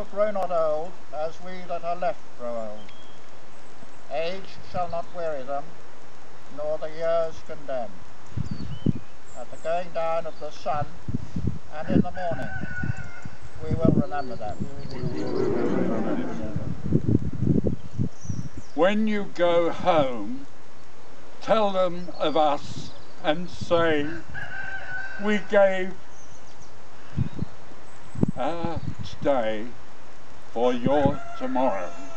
shall grow not old, as we that are left grow old. Age shall not weary them, nor the years condemn. At the going down of the sun, and in the morning, we will remember them. When you go home, tell them of us and say, we gave our today for your tomorrow.